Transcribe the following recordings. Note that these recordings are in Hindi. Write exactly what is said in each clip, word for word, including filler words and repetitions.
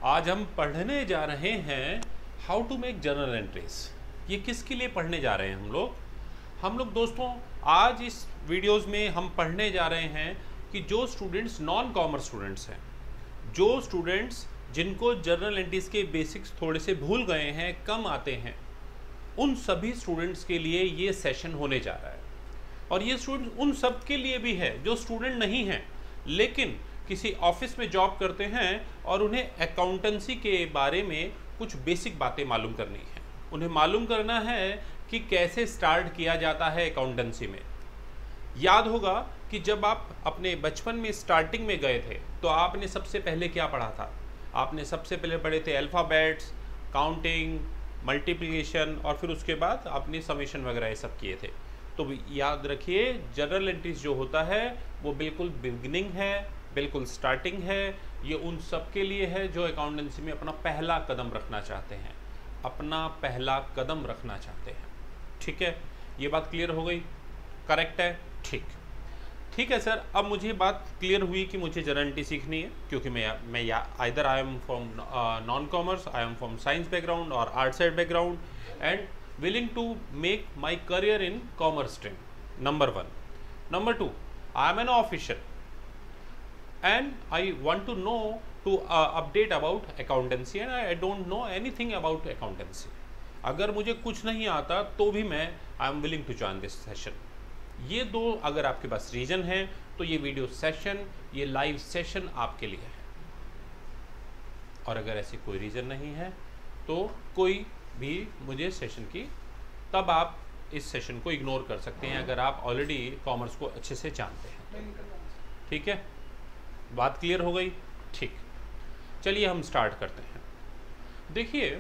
आज हम पढ़ने जा रहे हैं how to make journal entries. ये किसके लिए पढ़ने जा रहे हैं हम लोग हम लोग दोस्तों, आज इस वीडियोस में हम पढ़ने जा रहे हैं कि जो स्टूडेंट्स नॉन कॉमर्स स्टूडेंट्स हैं, जो स्टूडेंट्स जिनको जर्नल एंट्रीज के बेसिक्स थोड़े से भूल गए हैं, कम आते हैं, उन सभी स्टूडेंट्स के लिए ये सेशन होने जा रहा है। और ये स्टूडेंट उन सब के लिए भी है जो स्टूडेंट नहीं हैं लेकिन किसी ऑफिस में जॉब करते हैं और उन्हें अकाउंटेंसी के बारे में कुछ बेसिक बातें मालूम करनी है। उन्हें मालूम करना है कि कैसे स्टार्ट किया जाता है अकाउंटेंसी में। याद होगा कि जब आप अपने बचपन में स्टार्टिंग में गए थे तो आपने सबसे पहले क्या पढ़ा था? आपने सबसे पहले पढ़े थे अल्फ़ाबेट्स, काउंटिंग, मल्टीप्लिकेशन और फिर उसके बाद आपने समेशन वगैरह ये सब किए थे। तो याद रखिए, जर्नल एंट्रीज जो होता है वो बिल्कुल बिगिनिंग है, बिल्कुल स्टार्टिंग है। ये उन सब के लिए है जो अकाउंटेंसी में अपना पहला कदम रखना चाहते हैं, अपना पहला कदम रखना चाहते हैं। ठीक है, ये बात क्लियर हो गई? करेक्ट है? ठीक ठीक है सर। अब मुझे बात क्लियर हुई कि मुझे जर्नल एंट्री सीखनी है, क्योंकि मैं मैं या either I am from non commerce, I am from science background और art side background and willing to make my career in commerce stream. Number one. Number two, I am an official and I want to know to uh, update about accountancy and I, I don't know anything about accountancy. अगर मुझे कुछ नहीं आता तो भी मैं I am willing to join this session. ये दो अगर आपके पास रीजन है तो ये वीडियो सेशन, ये लाइव सेशन आपके लिए है। और अगर ऐसी कोई रीजन नहीं है तो कोई भी मुझे सेशन की, तब आप इस सेशन को इग्नोर कर सकते हैं अगर आप ऑलरेडी कॉमर्स को अच्छे से जानते हैं। ठीक है, बात क्लियर हो गई? ठीक, चलिए हम स्टार्ट करते हैं। देखिए,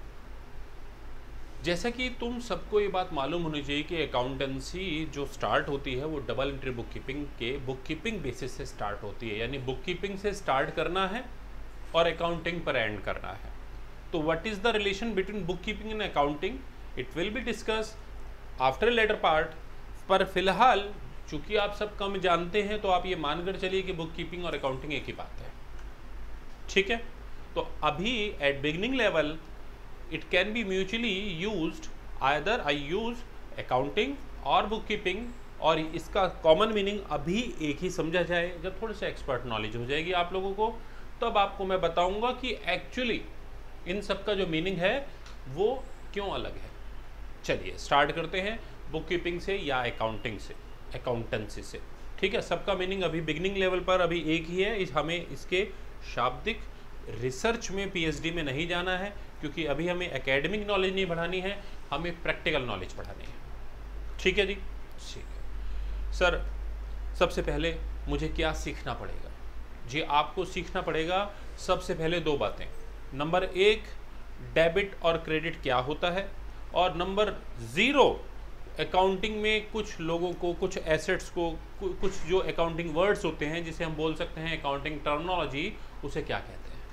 जैसा कि तुम सबको ये बात मालूम होनी चाहिए कि अकाउंटेंसी जो स्टार्ट होती है वो डबल एंट्री बुक कीपिंग के बुक कीपिंग बेसिस से स्टार्ट होती है। यानी बुक कीपिंग से स्टार्ट करना है और अकाउंटिंग पर एंड करना है। तो what is the relation between bookkeeping and accounting? It will be discussed after a later part. पर फिलहाल चूंकि आप सब कम जानते हैं तो आप ये मानकर चलिए कि बुक कीपिंग और अकाउंटिंग एक ही बात है। ठीक है, तो अभी at beginning level it can be mutually used, either I use accounting और बुक कीपिंग, और इसका कॉमन मीनिंग अभी एक ही समझा जाए। जब थोड़े से एक्सपर्ट नॉलेज हो जाएगी आप लोगों को तब आपको मैं बताऊंगा कि एक्चुअली इन सब का जो मीनिंग है वो क्यों अलग है। चलिए स्टार्ट करते हैं बुक कीपिंग से या अकाउंटिंग से, अकाउंटेंसी से। ठीक है, सबका मीनिंग अभी बिगिनिंग लेवल पर अभी एक ही है। इस हमें इसके शाब्दिक रिसर्च में पीएचडी में नहीं जाना है, क्योंकि अभी हमें एकेडमिक नॉलेज नहीं बढ़ानी है, हमें प्रैक्टिकल नॉलेज बढ़ानी है। ठीक है जी, ठीक है सर। सबसे पहले मुझे क्या सीखना पड़ेगा? जी आपको सीखना पड़ेगा सबसे पहले दो बातें। नंबर एक, डेबिट और क्रेडिट क्या होता है, और नंबर ज़ीरो, अकाउंटिंग में कुछ लोगों को, कुछ एसेट्स को, कुछ जो अकाउंटिंग वर्ड्स होते हैं जिसे हम बोल सकते हैं अकाउंटिंग टर्मिनोलॉजी, उसे क्या कहते हैं।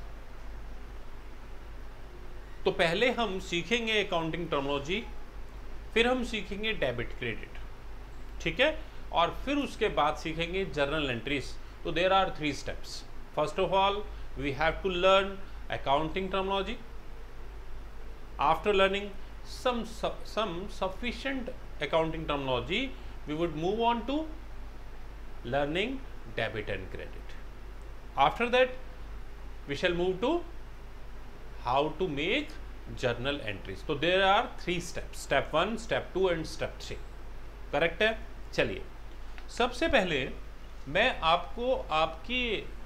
तो पहले हम सीखेंगे अकाउंटिंग टर्मिनोलॉजी, फिर हम सीखेंगे डेबिट क्रेडिट। ठीक है, और फिर उसके बाद सीखेंगे जर्नल एंट्रीज। तो there are three steps. First of all we have to learn accounting terminology. After learning some some sufficient accounting terminology, we would move on to learning debit and credit. After that we shall move to how to make journal entries. So there are three steps, step one, step two and step three. Correct है? चलिए सबसे पहले मैं आपको आपकी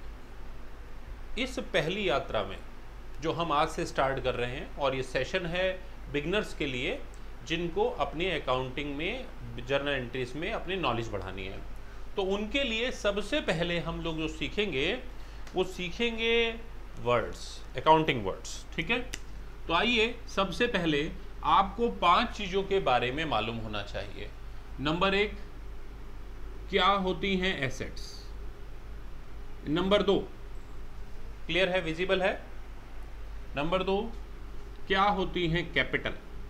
इस पहली यात्रा में जो हम आज से स्टार्ट कर रहे हैं, और ये सेशन है बिगनर्स के लिए जिनको अपने अकाउंटिंग में जर्नल एंट्रीज में अपनी नॉलेज बढ़ानी है, तो उनके लिए सबसे पहले हम लोग जो सीखेंगे वो सीखेंगे वर्ड्स, अकाउंटिंग वर्ड्स। ठीक है, तो आइए सबसे पहले आपको पांच चीज़ों के बारे में मालूम होना चाहिए। नंबर एक, क्या होती हैं एसेट्स। नंबर दो, क्लियर है, विजिबल है? नंबर दो, क्या होती हैं कैपिटल।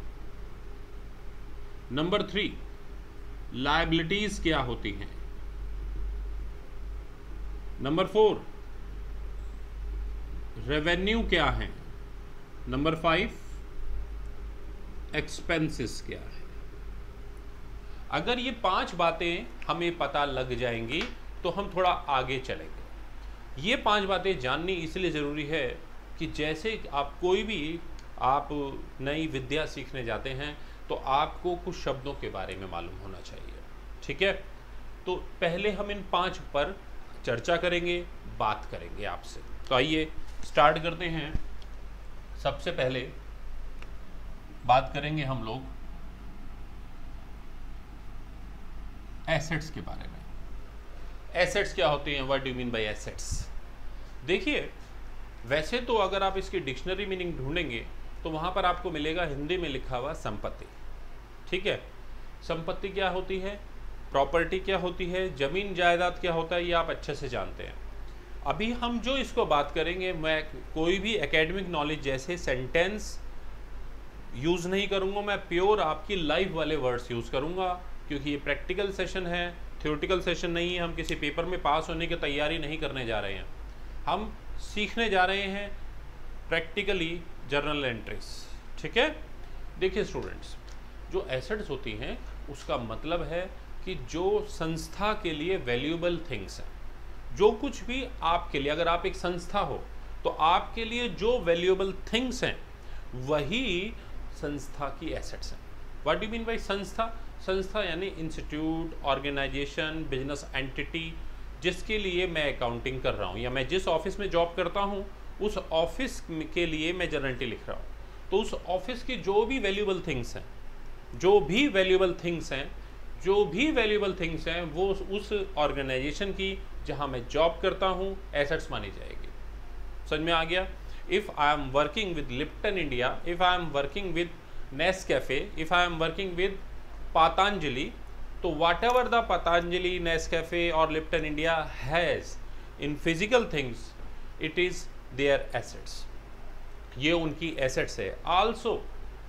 नंबर थ्री, लायबिलिटीज क्या होती हैं। नंबर फोर, रेवेन्यू क्या है, नंबर फाइव एक्सपेंसेस क्या है। अगर ये पांच बातें हमें पता लग जाएंगी तो हम थोड़ा आगे चलेंगे। ये पांच बातें जाननी इसलिए ज़रूरी है कि जैसे आप कोई भी आप नई विद्या सीखने जाते हैं तो आपको कुछ शब्दों के बारे में मालूम होना चाहिए, ठीक है। तो पहले हम इन पांच पर चर्चा करेंगे, बात करेंगे आपसे। तो आइए स्टार्ट करते हैं। सबसे पहले बात करेंगे हम लोग एसेट्स के बारे में। एसेट्स क्या होते हैं, what do you mean by assets. देखिए, वैसे तो अगर आप इसकी डिक्शनरी मीनिंग ढूंढेंगे तो वहाँ पर आपको मिलेगा हिंदी में लिखा हुआ संपत्ति, ठीक है। संपत्ति क्या होती है, प्रॉपर्टी क्या होती है, ज़मीन जायदाद क्या होता है, ये आप अच्छे से जानते हैं। अभी हम जो इसको बात करेंगे, मैं कोई भी एकेडमिक नॉलेज जैसे सेंटेंस यूज़ नहीं करूँगा, मैं प्योर आपकी लाइफ वाले वर्ड्स यूज़ करूँगा, क्योंकि ये प्रैक्टिकल सेशन है, थ्योरेटिकल सेशन नहीं है। हम किसी पेपर में पास होने की तैयारी नहीं करने जा रहे हैं, हम सीखने जा रहे हैं प्रैक्टिकली जर्नल एंट्रीज, ठीक है। देखिए स्टूडेंट्स, जो एसेट्स होती हैं उसका मतलब है कि जो संस्था के लिए वैल्यूएबल थिंग्स हैं, जो कुछ भी आपके लिए, अगर आप एक संस्था हो तो आपके लिए जो वैल्यूएबल थिंग्स हैं वही संस्था की एसेट्स हैं। What do you mean by संस्था। संस्था यानी इंस्टीट्यूट, ऑर्गेनाइजेशन, बिजनेस एंटिटी, जिसके लिए मैं अकाउंटिंग कर रहा हूँ, या मैं जिस ऑफिस में जॉब करता हूँ उस ऑफिस के लिए मैं जर्नल एंट्री लिख रहा हूँ। तो उस ऑफिस की जो भी वैल्यूएबल थिंग्स हैं, जो भी वैल्यूएबल थिंग्स हैं जो भी वैल्यूएबल थिंग्स हैं वो उस ऑर्गेनाइजेशन की जहाँ मैं जॉब करता हूँ एसेट्स मानी जाएगी। समझ में आ गया। If I am working with Lipton India, if I am working with Nescafe, if I am working with Patanjali, तो whatever the Patanjali, Nescafe और Lipton India has in physical things, it is their assets. ये उनकी एसेट्स है। आल्सो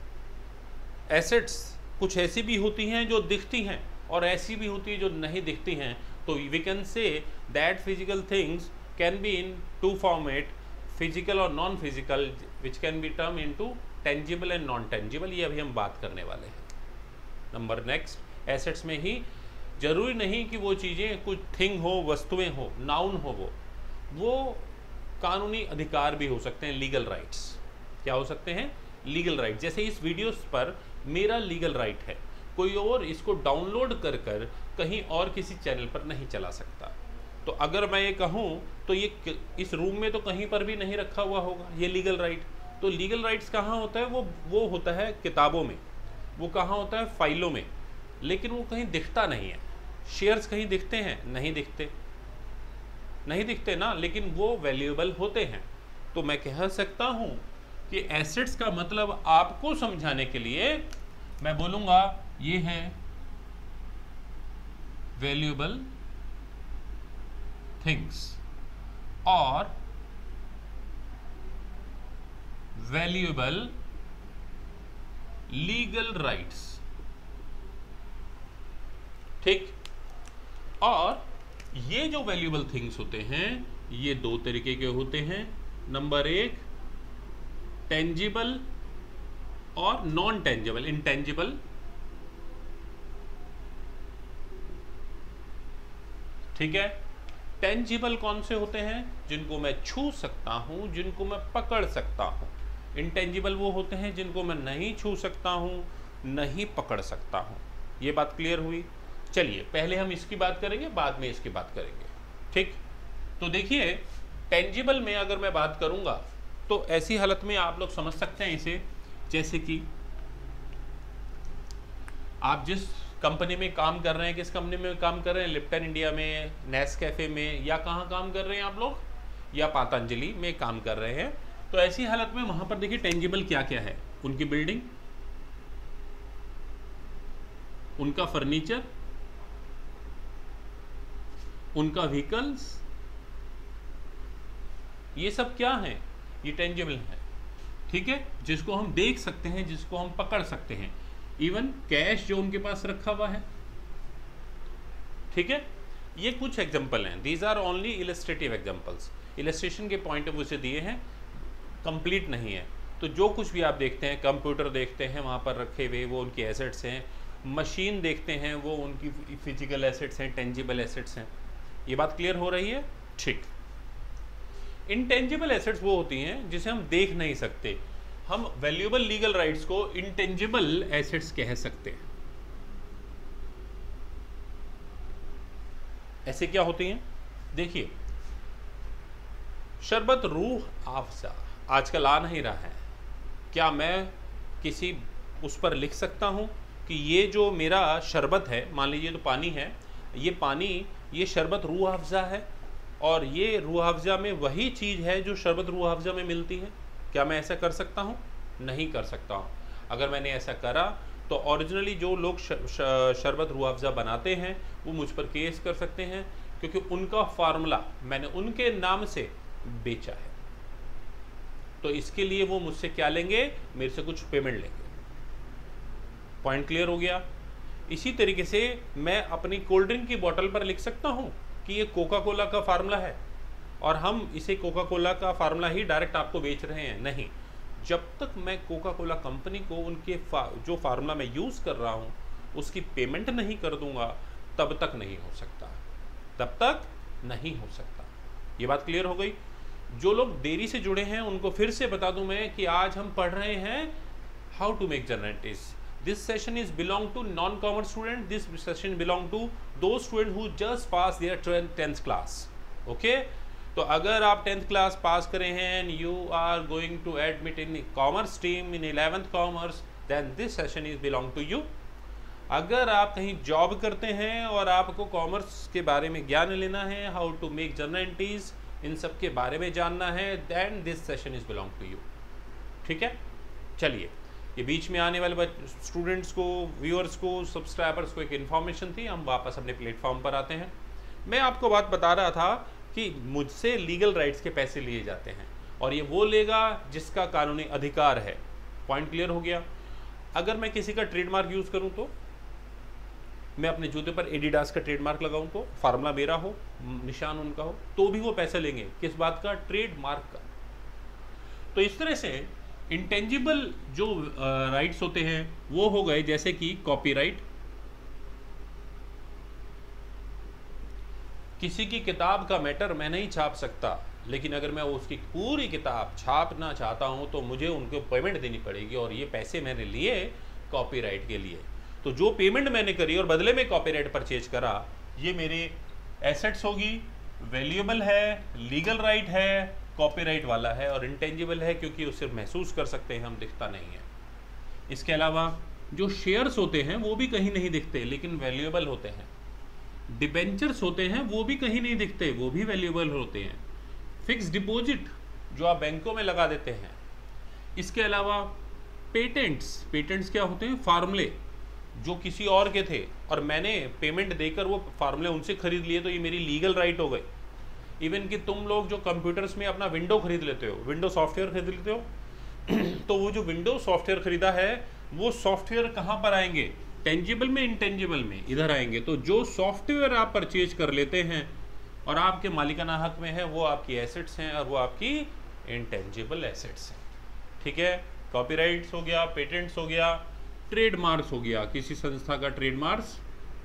एसेट्स कुछ ऐसी भी होती हैं जो दिखती हैं और ऐसी भी होती है जो नहीं दिखती हैं। तो we can say that physical things can be in two format, physical और non physical, which can be term into tangible and non tangible. ये अभी हम बात करने वाले हैं। नंबर नेक्स्ट, एसेट्स में ही जरूरी नहीं कि वो चीज़ें कुछ थिंग हो, वस्तुएं हो, नाउन हो, वो वो कानूनी अधिकार भी हो सकते हैं, लीगल राइट्स। क्या हो सकते हैं, लीगल राइट। जैसे इस वीडियोस पर मेरा लीगल राइट है, कोई और इसको डाउनलोड कर कर कहीं और किसी चैनल पर नहीं चला सकता। तो अगर मैं ये कहूँ तो ये इस रूम में तो कहीं पर भी नहीं रखा हुआ होगा ये लीगल राइट। तो लीगल राइट्स कहाँ होता है, वो वो होता है किताबों में, वो कहाँ होता है, फाइलों में, लेकिन वो कहीं दिखता नहीं है। शेयर्स कहीं दिखते हैं, नहीं दिखते, नहीं दिखते ना, लेकिन वो वैल्यूएबल होते हैं। तो मैं कह सकता हूँ कि एसेट्स का मतलब आपको समझाने के लिए मैं बोलूँगा ये है वैल्यूएबल थिंग्स और वैल्यूएबल लीगल राइट्स, ठीक। और ये जो वैल्यूएबल थिंग्स होते हैं ये दो तरीके के होते हैं। नंबर एक, टेंजिबल और नॉन टेंजिबल, इंटेंजिबल। ठीक है। टेंजिबल कौन से होते हैं, जिनको मैं छू सकता हूं, जिनको मैं पकड़ सकता हूं। इंटेंजिबल वो होते हैं जिनको मैं नहीं छू सकता हूं, नहीं पकड़ सकता हूं। ये बात क्लियर हुई। चलिए पहले हम इसकी बात करेंगे, बाद में इसकी बात करेंगे, ठीक। तो देखिए टेंजिबल में अगर मैं बात करूंगा तो ऐसी हालत में आप लोग समझ सकते हैं इसे, जैसे कि आप जिस कंपनी में काम कर रहे हैं, किस कंपनी में काम कर रहे हैं, लिप्टन इंडिया में, नेस्कैफे में, या कहाँ काम कर रहे हैं आप लोग, या पातंजलि में काम कर रहे हैं। तो ऐसी हालत में वहां पर देखिए टेंजिबल क्या क्या है, उनकी बिल्डिंग, उनका फर्नीचर, उनका व्हीकल्स, ये सब क्या है, ये टेंजिबल है, ठीक है, जिसको हम देख सकते हैं, जिसको हम पकड़ सकते हैं। इवन कैश जो उनके पास रखा हुआ है, ठीक है। ये कुछ एग्जांपल हैं, these are only illustrative examples, illustration के पॉइंट ऑफ व्यू से दिए हैं। कंप्लीट नहीं है। तो जो कुछ भी आप देखते हैं, कंप्यूटर देखते हैं वहाँ पर रखे हुए, वो उनकी एसेट्स हैं। मशीन देखते हैं, वो उनकी फिजिकल एसेट्स हैं, टेंजिबल एसेट्स हैं। ये बात क्लियर हो रही है? ठीक। इंटेंजिबल एसेट्स वो होती हैं जिसे हम देख नहीं सकते। हम वैल्यूएबल लीगल राइट्स को इंटेंजिबल एसेट्स कह सकते हैं। ऐसे क्या होती हैं? देखिए, शरबत रूह अफ़ज़ा आजकल आ नहीं रहा है। क्या मैं किसी उस पर लिख सकता हूँ कि ये जो मेरा शरबत है, मान लीजिए तो पानी है, ये पानी, ये शरबत रूह अफ़ज़ा है, और ये रूह अफ़ज़ा में वही चीज़ है जो शरबत रूह अफ़ज़ा में मिलती है? क्या मैं ऐसा कर सकता हूँ? नहीं कर सकता हूँ। अगर मैंने ऐसा करा तो ओरिजिनली जो लोग शरबत रूह अफ़ज़ा बनाते हैं वो मुझ पर केस कर सकते हैं, क्योंकि उनका फार्मूला मैंने उनके नाम से बेचा है। तो इसके लिए वो मुझसे क्या लेंगे? मेरे से कुछ पेमेंट लेंगे। पॉइंट क्लियर हो गया? इसी तरीके से मैं अपनी कोल्ड ड्रिंक की बोतल पर लिख सकता हूँ कि ये कोका कोला का फार्मूला है, और हम इसे कोका कोला का फार्मूला ही डायरेक्ट आपको बेच रहे हैं। नहीं, जब तक मैं कोका कोला कंपनी को उनके फा, जो फार्मूला मैं यूज़ कर रहा हूँ उसकी पेमेंट नहीं कर दूंगा, तब तक नहीं हो सकता, तब तक नहीं हो सकता। ये बात क्लियर हो गई? जो लोग डेयरी से जुड़े हैं उनको फिर से बता दूं मैं कि आज हम पढ़ रहे हैं how to make journal entries. This session is belong to non commerce student, this session belong to दो student who just pass their tenth class. Okay, तो अगर आप टेंथ क्लास पास करें हैं and you are going to admit in commerce stream in eleventh commerce, then this session is belong to you. अगर आप कहीं जॉब करते हैं और आपको कॉमर्स के बारे में ज्ञान लेना है, how to make journal entries, इन सब के बारे में जानना है, then this session is belong to you. ठीक है, चलिए, ये बीच में आने वाले स्टूडेंट्स को, व्यूअर्स को, सब्सक्राइबर्स को एक इन्फॉर्मेशन थी। हम वापस अपने प्लेटफॉर्म पर आते हैं। मैं आपको बात बता रहा था कि मुझसे लीगल राइट्स के पैसे लिए जाते हैं, और ये वो लेगा जिसका कानूनी अधिकार है। पॉइंट क्लियर हो गया? अगर मैं किसी का ट्रेडमार्क यूज़ करूँ, तो मैं अपने जूते पर एडिडास का ट्रेडमार्क लगाऊं, तो फार्मूला मेरा हो, निशान उनका हो, तो भी वो पैसे लेंगे। किस बात का? ट्रेडमार्क का। तो इस तरह से इंटेंजिबल जो राइट्स होते हैं वो हो गए, जैसे कि कॉपीराइट। किसी की किताब का मैटर मैं नहीं छाप सकता, लेकिन अगर मैं उसकी पूरी किताब छापना चाहता हूं तो मुझे उनको पेमेंट देनी पड़ेगी, और ये पैसे मैंने लिए कॉपीराइट के लिए। तो जो पेमेंट मैंने करी और बदले में कॉपीराइट परचेज करा, ये मेरे एसेट्स होगी, वैल्यूएबल है, लीगल राइट है, कॉपीराइट वाला है, और इंटेंजिबल है क्योंकि उसे महसूस कर सकते हैं हम, दिखता नहीं है। इसके अलावा जो शेयर्स होते हैं वो भी कहीं नहीं दिखते, लेकिन वैल्यूएबल होते हैं। डिबेंचर्स होते हैं वो भी कहीं नहीं दिखते, वो भी वैल्यूएबल होते हैं। फिक्स डिपॉजिट जो आप बैंकों में लगा देते हैं। इसके अलावा पेटेंट्स, पेटेंट्स क्या होते हैं? फार्मूले जो किसी और के थे और मैंने पेमेंट देकर वो फार्मूले उनसे खरीद लिए, तो ये मेरी लीगल राइट हो गई। इवन कि तुम लोग जो कंप्यूटर्स में अपना विंडो खरीद लेते हो, विंडो सॉफ्टवेयर खरीद लेते हो, तो वो जो विंडो सॉफ्टवेयर खरीदा है वो सॉफ्टवेयर कहाँ पर आएंगे? टेंजिबल में, इंटेंजिबल में, इधर आएंगे। तो जो सॉफ्टवेयर आप परचेज कर लेते हैं और आपके मालिकाना हक में है, वो आपकी एसेट्स हैं और वो आपकी इंटेंजिबल एसेट्स हैं। ठीक है, कॉपीराइट्स हो गया, पेटेंट्स हो गया, ट्रेडमार्क्स हो गया। किसी संस्था का ट्रेडमार्क्स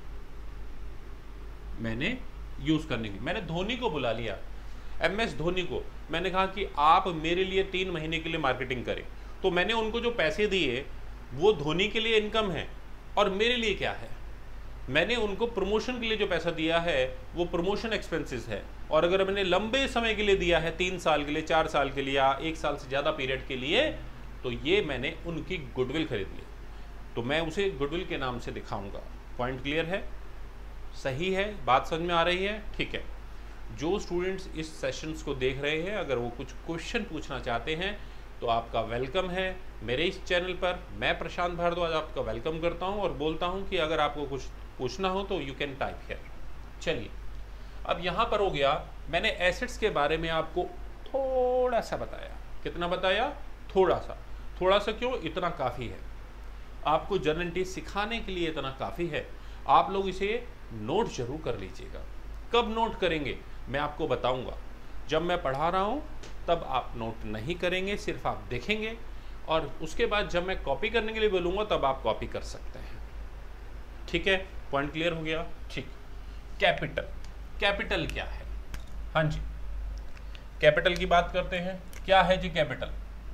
मैंने यूज करने की, मैंने धोनी को बुला लिया, एम एस धोनी को, मैंने कहा कि आप मेरे लिए तीन महीने के लिए मार्केटिंग करें। तो मैंने उनको जो पैसे दिए वो धोनी के लिए इनकम है, और मेरे लिए क्या है? मैंने उनको प्रमोशन के लिए जो पैसा दिया है वो प्रमोशन एक्सपेंसेस है, और अगर मैंने लंबे समय के लिए दिया है, तीन साल के लिए, चार साल के लिए, या एक साल से ज़्यादा पीरियड के लिए, तो ये मैंने उनकी गुडविल खरीद ली, तो मैं उसे गुडविल के नाम से दिखाऊंगा। पॉइंट क्लियर है? सही है? बात समझ में आ रही है? ठीक है। जो स्टूडेंट्स इस सेशंस को देख रहे हैं, अगर वो कुछ क्वेश्चन पूछना चाहते हैं तो आपका वेलकम है मेरे इस चैनल पर। मैं प्रशांत भारद्वाज आपका वेलकम करता हूं और बोलता हूं कि अगर आपको कुछ पूछना हो तो यू कैन टाइप हियर। चलिए, अब यहाँ पर हो गया, मैंने एसेट्स के बारे में आपको थोड़ा सा बताया। कितना बताया? थोड़ा सा। थोड़ा सा क्यों? इतना काफ़ी है। आपको जर्नल एंट्री सिखाने के लिए इतना काफ़ी है। आप लोग इसे नोट जरूर कर लीजिएगा। कब नोट करेंगे मैं आपको बताऊंगा। जब मैं पढ़ा रहा हूँ तब आप नोट नहीं करेंगे, सिर्फ आप देखेंगे और उसके बाद जब मैं कॉपी करने के लिए बोलूँगा तब आप कॉपी कर सकते हैं। ठीक है, पॉइंट क्लियर हो गया? ठीक। कैपिटल, कैपिटल क्या है? हाँ जी, कैपिटल की बात करते हैं। क्या है जी कैपिटल?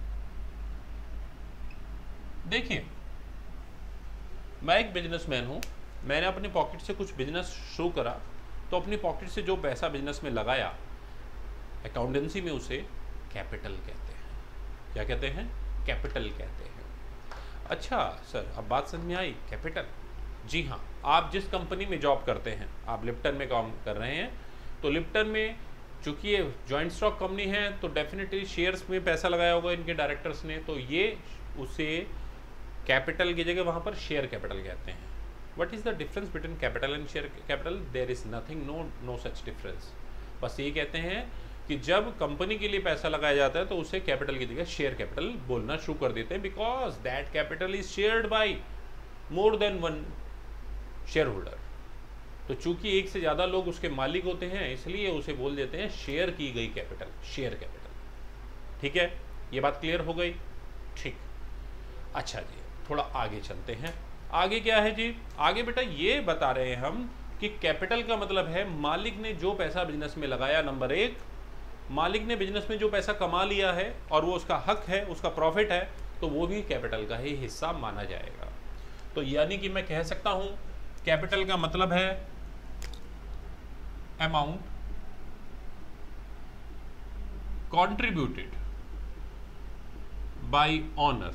देखिए, मैं एक बिजनेसमैन हूँ, मैंने अपनी पॉकेट से कुछ बिजनेस शुरू करा, तो अपनी पॉकेट से जो पैसा बिजनेस में लगाया, अकाउंटेंसी में उसे कैपिटल कहते हैं। क्या कहते हैं? कैपिटल कहते हैं। अच्छा सर, अब बात समझ में आई? कैपिटल, जी हाँ। आप जिस कंपनी में जॉब करते हैं, आप लिप्टन में काम कर रहे हैं, तो लिप्टन में चूंकि ये जॉइंट स्टॉक कंपनी है तो डेफिनेटली शेयर्स में पैसा लगाया होगा इनके डायरेक्टर्स ने, तो ये उसे कैपिटल की जगह वहाँ पर शेयर कैपिटल कहते हैं। What is the difference between capital and share capital? There is nothing, no no such difference. बस ये कहते हैं कि जब कंपनी के लिए पैसा लगाया जाता है तो उसे कैपिटल की जगह शेयर कैपिटल बोलना शुरू कर देते हैं, because that capital is shared by more than one shareholder. तो चूंकि एक से ज़्यादा लोग उसके मालिक होते हैं, इसलिए उसे बोल देते हैं शेयर की गई कैपिटल, शेयर कैपिटल। ठीक है, ये बात क्लियर हो गई? ठीक। अच्छा जी, थोड़ा आगे चलते हैं। आगे क्या है जी? आगे बेटा ये बता रहे हैं हम कि कैपिटल का मतलब है मालिक ने जो पैसा बिजनेस में लगाया। नंबर एक, मालिक ने बिजनेस में जो पैसा कमा लिया है और वो उसका हक है, उसका प्रॉफिट है, तो वो भी कैपिटल का ही हिस्सा माना जाएगा। तो यानी कि मैं कह सकता हूं कैपिटल का मतलब है amount contributed by owner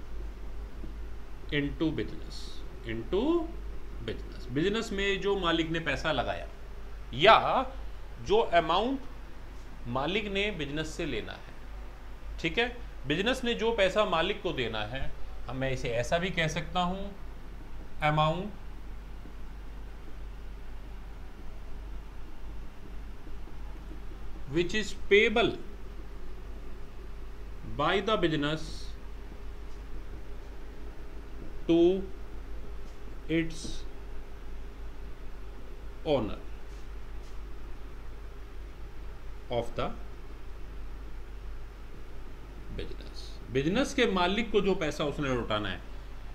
into business, into business। Business में जो मालिक ने पैसा लगाया या जो अमाउंट मालिक ने बिजनेस से लेना है। ठीक है, बिजनेस ने जो पैसा मालिक को देना है, अब मैं इसे ऐसा भी कह सकता हूं amount which is payable by the business to its owner of the business। Business के मालिक को जो पैसा उसने लौटाना है,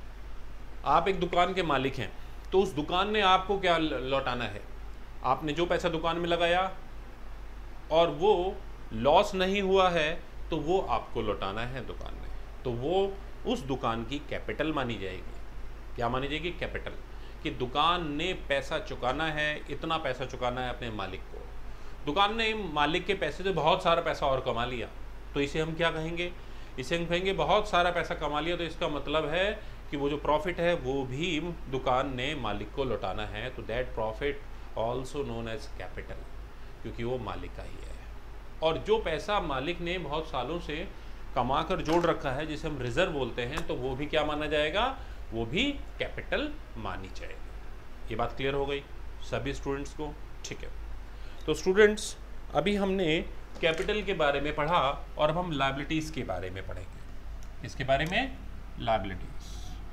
आप एक दुकान के मालिक हैं तो उस दुकान ने आपको क्या लौटाना है? आपने जो पैसा दुकान में लगाया और वो लॉस नहीं हुआ है तो वो आपको लौटाना है दुकान में, तो वो उस दुकान की कैपिटल मानी जाएगी। क्या मानी जाएगी? कैपिटल। कि दुकान ने पैसा चुकाना है, इतना पैसा चुकाना है अपने मालिक को। दुकान ने मालिक के पैसे से बहुत सारा पैसा और कमा लिया, तो इसे हम क्या कहेंगे? इसे हम कहेंगे बहुत सारा पैसा कमा लिया, तो इसका मतलब है कि वो जो प्रॉफिट है वो भी दुकान ने मालिक को लौटाना है, तो that profit also known as capital, क्योंकि वो मालिक का ही है। और जो पैसा मालिक ने बहुत सालों से कमा कर जोड़ रखा है, जिसे हम रिजर्व बोलते हैं, तो वो भी क्या माना जाएगा? वो भी कैपिटल मानी जाएगी। ये बात क्लियर हो गई सभी स्टूडेंट्स को? ठीक है, तो स्टूडेंट्स अभी हमने कैपिटल के बारे में पढ़ा और अब हम लायबिलिटीज़ के बारे में पढ़ेंगे। इसके बारे में लायबिलिटीज़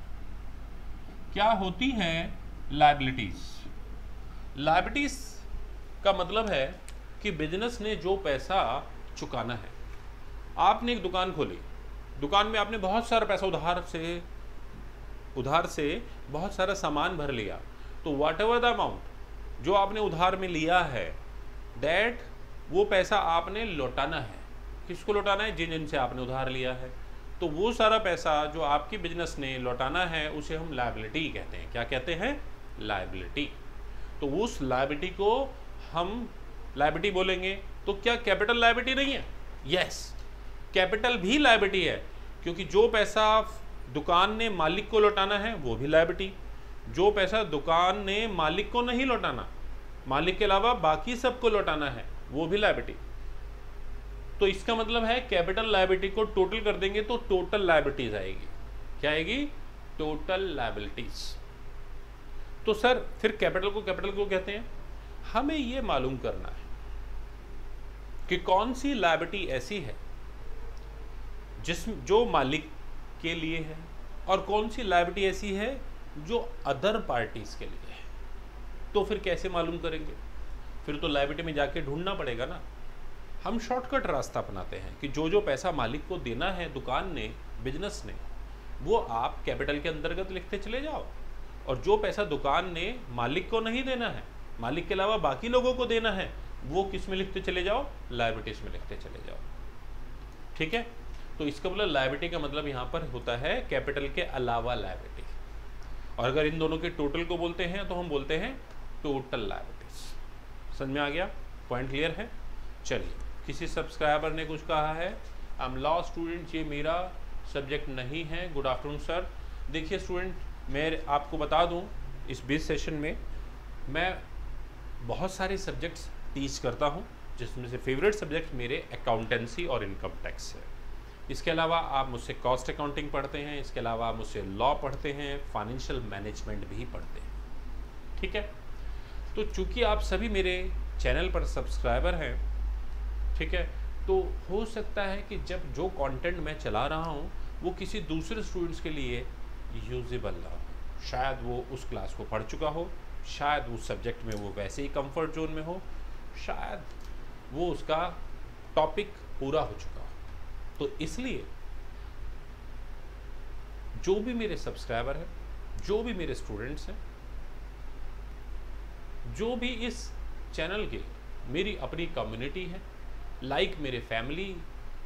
क्या होती है? लायबिलिटीज़ लायबिलिटीज़ का मतलब है कि बिजनेस ने जो पैसा चुकाना है। आपने एक दुकान खोली, दुकान में आपने बहुत सारा पैसा उधार से उधार से बहुत सारा सामान भर लिया, तो वाट एवर द अमाउंट जो आपने उधार में लिया है, दैट वो पैसा आपने लौटाना है। किसको लौटाना है? जिन जिनसे आपने उधार लिया है। तो वो सारा पैसा जो आपकी बिजनेस ने लौटाना है उसे हम लायबिलिटी कहते हैं। क्या कहते हैं? लायबिलिटी। तो उस लायबिलिटी को हम लायबिलिटी बोलेंगे। तो क्या कैपिटल लायबिलिटी नहीं है? यस, कैपिटल भी लायबिलिटी है, क्योंकि जो पैसा दुकान ने मालिक को लौटाना है वो भी लायबिलिटी, जो पैसा दुकान ने मालिक को नहीं लौटाना, मालिक के अलावा बाकी सबको लौटाना है, वो भी लायबिलिटी। तो इसका मतलब है कैपिटल लायबिलिटी को टोटल कर देंगे तो टोटल लायबिलिटीज आएगी। क्या आएगी? Total liabilities. तो सर फिर कैपिटल को कैपिटल को कहते हैं? हमें ये मालूम करना है कि कौन सी लायबिलिटी ऐसी है जिस जो मालिक के लिए है और कौन सी लायबिलिटी ऐसी है जो अदर पार्टीज के लिए है। तो फिर कैसे मालूम करेंगे? फिर तो लायबिलिटी में जाके ढूंढना पड़ेगा ना। हम शॉर्टकट रास्ता अपनाते हैं कि जो जो पैसा मालिक को देना है दुकान ने, बिजनेस ने, वो आप कैपिटल के अंतर्गत लिखते चले जाओ, और जो पैसा दुकान ने मालिक को नहीं देना है, मालिक के अलावा बाकी लोगों को देना है, वो किस में लिखते चले जाओ, लायबिलिटीज में लिखते चले जाओ। ठीक है, तो इसका मतलब लायबिलिटी का मतलब यहाँ पर होता है कैपिटल के अलावा लायबिलिटी, और अगर इन दोनों के टोटल को बोलते हैं तो हम बोलते हैं टोटल लायबिलिटीज। समझ में आ गया? पॉइंट क्लियर है? चलिए, किसी सब्सक्राइबर ने कुछ कहा है, आई एम लॉ स्टूडेंट, ये मेरा सब्जेक्ट नहीं है। Good afternoon sir. देखिए स्टूडेंट, मैं आपको बता दूं, इस बीस सेशन में मैं बहुत सारे सब्जेक्ट्स टीच करता हूं, जिसमें से फेवरेट सब्जेक्ट मेरे अकाउंटेंसी और इनकम टैक्स है। इसके अलावा आप मुझसे कॉस्ट अकाउंटिंग पढ़ते हैं, इसके अलावा आप मुझसे लॉ पढ़ते हैं, फाइनेंशियल मैनेजमेंट भी पढ़ते हैं। ठीक है, तो चूंकि आप सभी मेरे चैनल पर सब्सक्राइबर हैं, ठीक है, तो हो सकता है कि जब जो कंटेंट मैं चला रहा हूँ वो किसी दूसरे स्टूडेंट्स के लिए यूजेबल ना हो। शायद वो उस क्लास को पढ़ चुका हो, शायद उस सब्जेक्ट में वो वैसे ही कंफर्ट जोन में हो, शायद वो उसका टॉपिक पूरा हो चुका हो। तो इसलिए जो भी मेरे सब्सक्राइबर हैं, जो भी मेरे स्टूडेंट्स हैं, जो भी इस चैनल के मेरी अपनी कम्युनिटी है, लाइक मेरे फैमिली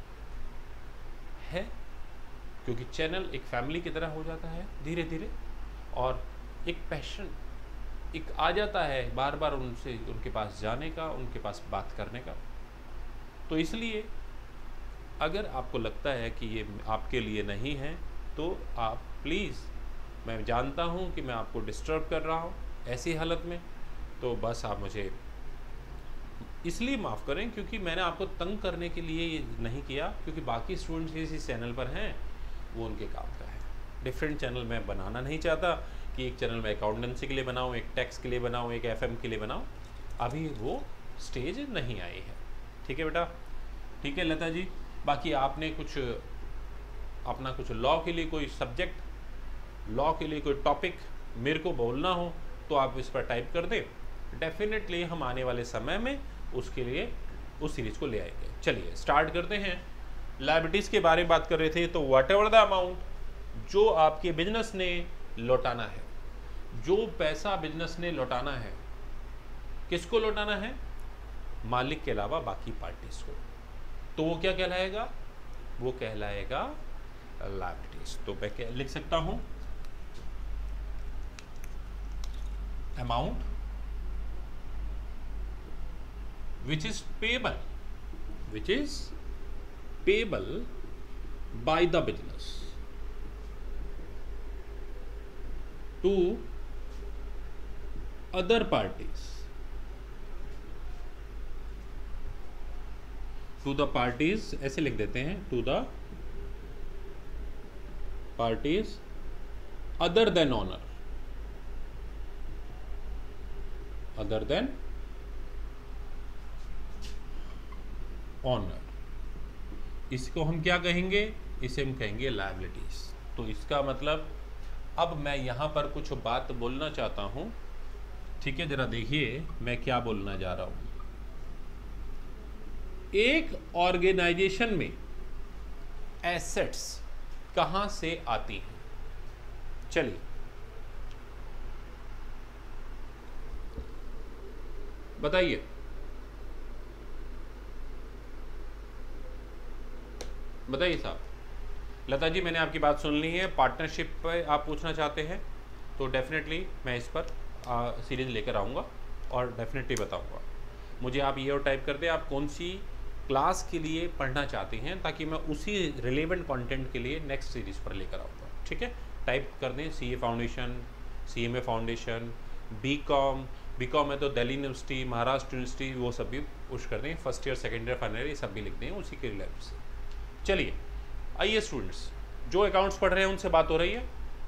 है, क्योंकि चैनल एक फैमिली की तरह हो जाता है धीरे धीरे, और एक पैशन एक आ जाता है बार बार उनसे उनके पास जाने का, उनके पास बात करने का। तो इसलिए अगर आपको लगता है कि ये आपके लिए नहीं है तो आप प्लीज़, मैं जानता हूँ कि मैं आपको डिस्टर्ब कर रहा हूँ ऐसी हालत में, तो बस आप मुझे इसलिए माफ़ करें क्योंकि मैंने आपको तंग करने के लिए ये नहीं किया, क्योंकि बाकी स्टूडेंट्स इसी चैनल पर हैं, वो उनके काम का है। डिफरेंट चैनल मैं बनाना नहीं चाहता कि एक चैनल मैं अकाउंटेंसी के लिए बनाऊँ, एक टैक्स के लिए बनाऊँ, एक एफएम के लिए बनाऊँ, अभी वो स्टेज नहीं आई है। ठीक है बेटा? ठीक है लता जी। बाकी आपने कुछ अपना कुछ लॉ के लिए कोई सब्जेक्ट, लॉ के लिए कोई टॉपिक मेरे को बोलना हो तो आप इस पर टाइप कर दें, डेफिनेटली हम आने वाले समय में उसके लिए उस सीरीज को ले आएंगे। चलिए स्टार्ट करते हैं। लायबिलिटीज़ के बारे में बात कर रहे थे, तो वट एवर द अमाउंट जो आपके बिजनेस ने लौटाना है, जो पैसा बिजनेस ने लौटाना है, किसको लौटाना है? मालिक के अलावा बाकी पार्टीज को, तो वो क्या कहलाएगा? वो कहलाएगा लायबिलिटीज। तो मैं क्या लिख सकता हूं? Amount which is payable, which is payable by the business to other parties, to the parties ऐसे लिख देते हैं, to the parties other than owner, other than owner. इसको हम क्या कहेंगे? इसे हम कहेंगे लायबिलिटीज। तो इसका मतलब अब मैं यहाँ पर कुछ बात बोलना चाहता हूँ, ठीक है? जरा देखिए मैं क्या बोलना जा रहा हूँ। एक ऑर्गेनाइजेशन में एसेट्स कहाँ से आती हैं? चलिए बताइए। बताइए साहब। लता जी मैंने आपकी बात सुन ली है। पार्टनरशिप पे आप पूछना चाहते हैं तो डेफिनेटली मैं इस पर सीरीज लेकर आऊँगा और डेफिनेटली बताऊँगा। मुझे आप ये और टाइप कर दें आप कौन सी क्लास के लिए पढ़ना चाहते हैं, ताकि मैं उसी रिलेवेंट कंटेंट के लिए नेक्स्ट सीरीज़ पर लेकर आऊँगा। ठीक है, टाइप कर दें C A foundation, C M A foundation, B com, B com है तो दिल्ली यूनिवर्सिटी, महाराष्ट्र यूनिवर्सिटी, वो सब भी पुश कर दें। First year, second year, final year, ये सब भी लिख दें उसी के रिलेवेंट से। चलिए आइए स्टूडेंट्स, जो अकाउंट्स पढ़ रहे हैं उनसे बात हो रही है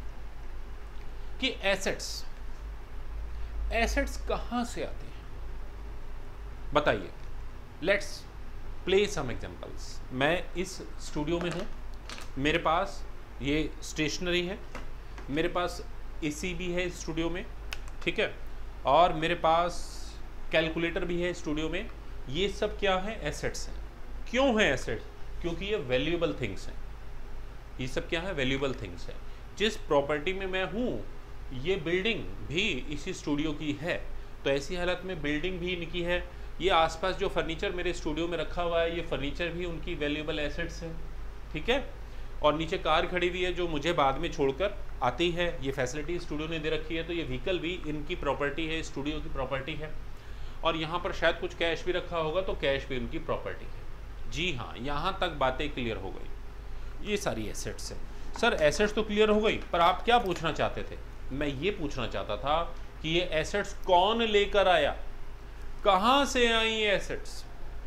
कि एसेट्स एसेट्स कहां से आते हैं, बताइए। Let's play some examples. मैं इस स्टूडियो में हूं, मेरे पास ये स्टेशनरी है, मेरे पास एसी भी है स्टूडियो में, ठीक है, और मेरे पास कैलकुलेटर भी है स्टूडियो में। ये सब क्या है? एसेट्स हैं। क्यों है एसेट्स? क्योंकि ये वैल्यूएबल थिंग्स हैं। ये सब क्या है? वैल्यूएबल थिंग्स है। जिस प्रॉपर्टी में मैं हूँ, ये बिल्डिंग भी इसी स्टूडियो की है, तो ऐसी हालत में बिल्डिंग भी इनकी है। ये आसपास जो फर्नीचर मेरे स्टूडियो में रखा हुआ है, ये फर्नीचर भी उनकी वैल्यूएबल एसेट्स है, ठीक है। और नीचे कार खड़ी हुई है जो मुझे बाद में छोड़कर आती है, ये फैसिलिटी स्टूडियो ने दे रखी है, तो ये व्हीकल भी इनकी प्रॉपर्टी है, स्टूडियो की प्रॉपर्टी है। और यहाँ पर शायद कुछ कैश भी रखा होगा, तो कैश भी उनकी प्रॉपर्टी है। जी हाँ, यहाँ तक बातें क्लियर हो गई। ये सारी एसेट्स है। सर एसेट्स तो क्लियर हो गई, पर आप क्या पूछना चाहते थे? मैं ये पूछना चाहता था कि ये एसेट्स कौन लेकर आया, कहाँ से आई ये एसेट्स?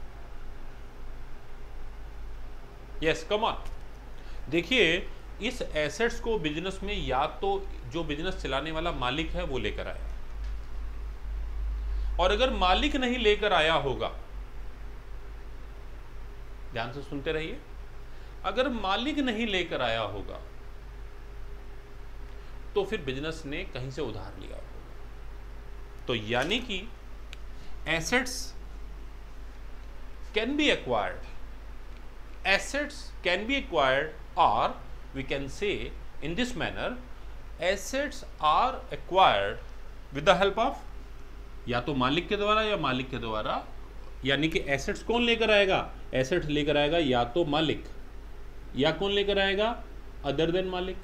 Yes, come on. देखिए, इस एसेट्स को बिजनेस में या तो जो बिजनेस चलाने वाला मालिक है वो लेकर आया, और अगर मालिक नहीं लेकर आया होगा, ध्यान से सुनते रहिए, अगर मालिक नहीं लेकर आया होगा तो फिर बिजनेस ने कहीं से उधार लिया होगा। तो यानी कि assets can be acquired, assets can be acquired, or we can say in this manner, assets are acquired with the help of या तो मालिक के द्वारा या मालिक के द्वारा। यानी कि एसेट्स कौन लेकर आएगा? एसेट्स लेकर आएगा या तो मालिक, या कौन लेकर आएगा? अदर देन मालिक।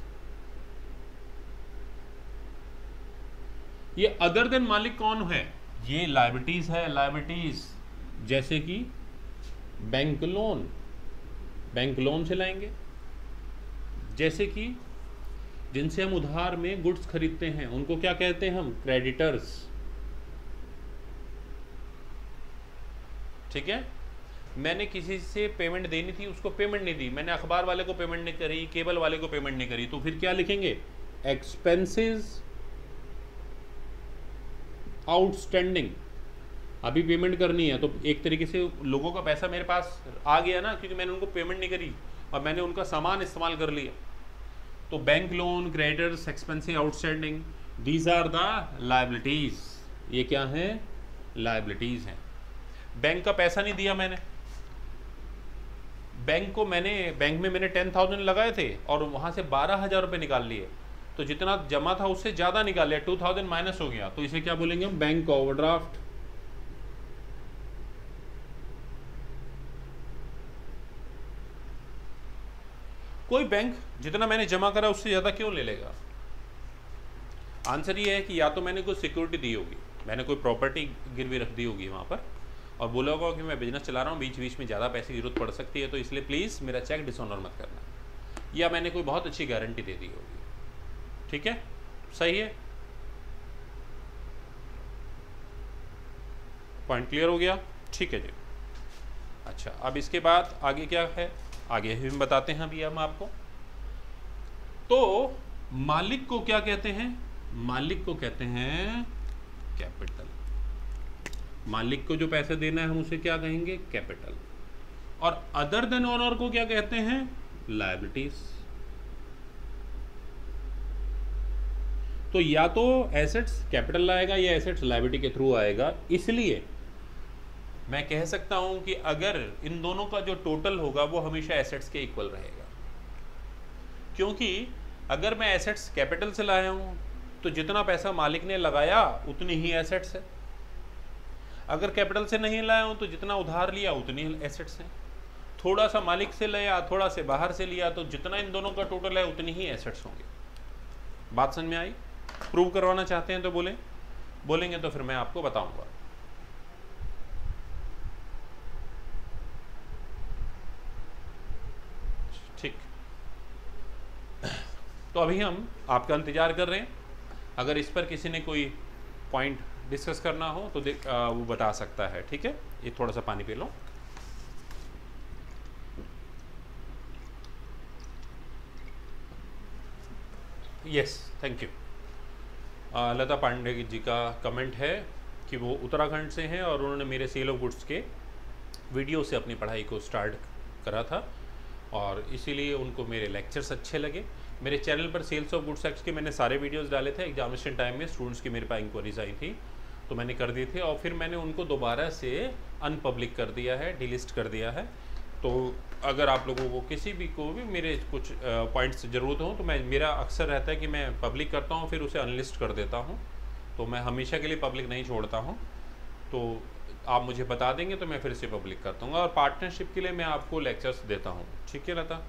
ये अदर देन मालिक कौन है? ये लायबिलिटीज है, लायबिलिटीज जैसे कि बैंक लोन, बैंक लोन से लाएंगे। जैसे कि जिनसे हम उधार में गुड्स खरीदते हैं, उनको क्या कहते हैं हम? क्रेडिटर्स, ठीक है। मैंने किसी से पेमेंट देनी थी, उसको पेमेंट नहीं दी, मैंने अखबार वाले को पेमेंट नहीं करी, केबल वाले को पेमेंट नहीं करी, तो फिर क्या लिखेंगे? Expenses outstanding. अभी पेमेंट करनी है, तो एक तरीके से लोगों का पैसा मेरे पास आ गया ना, क्योंकि मैंने उनको पेमेंट नहीं करी और मैंने उनका सामान इस्तेमाल कर लिया। तो bank loan, creditors, expensive outstanding, these are the liabilities. ये क्या है? लायबिलिटीज हैं। बैंक का पैसा नहीं दिया मैंने, बैंक को मैंने बैंक में मैंने टेन थाउजेंड लगाए थे और वहाँ से बारह हज़ार रुपये निकाल लिए, तो जितना जमा था उससे ज़्यादा निकाल लिया, टू थाउजेंड माइनस हो गया, तो इसे क्या बोलेंगे हम? Bank overdraft. कोई बैंक जितना मैंने जमा करा उससे ज़्यादा क्यों ले लेगा? आंसर ये है कि या तो मैंने कोई सिक्योरिटी दी होगी, मैंने कोई प्रॉपर्टी गिरवी रख दी होगी वहाँ पर, और बोला होगा कि मैं बिजनेस चला रहा हूँ, बीच बीच में ज़्यादा पैसे की जरूरत पड़ सकती है, तो इसलिए प्लीज़ मेरा चेक डिसऑनर मत करना, या मैंने कोई बहुत अच्छी गारंटी दे दी होगी। ठीक है, सही है, पॉइंट क्लियर हो गया? ठीक है जी। अच्छा, अब इसके बाद आगे क्या है, आगे हम बताते हैं अभी हम आपको। तो मालिक को क्या कहते हैं? मालिक को कहते हैं कैपिटल। मालिक को जो पैसे देना है हम उसे क्या कहेंगे? कैपिटल। और अदर देन ओनर को क्या कहते हैं? लायबिलिटीज। तो या तो एसेट्स कैपिटल लाएगा या एसेट्स लायबिलिटी के थ्रू आएगा, इसलिए मैं कह सकता हूं कि अगर इन दोनों का जो टोटल होगा वो हमेशा एसेट्स के इक्वल रहेगा, क्योंकि अगर मैं एसेट्स कैपिटल से लाया हूं तो जितना पैसा मालिक ने लगाया उतनी ही एसेट्स है, अगर कैपिटल से नहीं लाया हूं तो जितना उधार लिया उतनी ही एसेट्स हैं, थोड़ा सा मालिक से लिया थोड़ा से बाहर से लिया तो जितना इन दोनों का टोटल है उतनी ही एसेट्स होंगे। बात समझ में आई? प्रूव करवाना चाहते हैं तो बोले बोलेंगे तो फिर मैं आपको बताऊंगा। ठीक, तो अभी हम आपका इंतजार कर रहे हैं, अगर इस पर किसी ने कोई पॉइंट डिस्कस करना हो तो देख आ, वो बता सकता है। ठीक है, ये थोड़ा सा पानी पी लो। Yes, thank you. Lata Pandey ji का कमेंट है कि वो उत्तराखंड से हैं और उन्होंने मेरे सेल ऑफ गुड्स के वीडियो से अपनी पढ़ाई को स्टार्ट करा था और इसीलिए उनको मेरे लेक्चर्स अच्छे लगे। मेरे चैनल पर सेल्स ऑफ गुड्स एक्ट के मैंने सारे वीडियोस डाले थे, एग्जामिनेशन टाइम में स्टूडेंट्स की मेरे पास इंक्वायरीज आई थी तो मैंने कर दी थी और फिर मैंने उनको दोबारा से अनपब्लिक कर दिया है, डिलिस्ट कर दिया है, तो अगर आप लोगों को किसी भी को भी मेरे कुछ पॉइंट्स ज़रूरत हो तो मैं मेरा अक्सर रहता है कि मैं पब्लिक करता हूँ फिर उसे अनलिस्ट कर देता हूँ, तो मैं हमेशा के लिए पब्लिक नहीं छोड़ता हूँ। तो आप मुझे बता देंगे तो मैं फिर से पब्लिक करता हूँ, और पार्टनरशिप के लिए मैं आपको लेक्चर्स देता हूँ। ठीक है लता?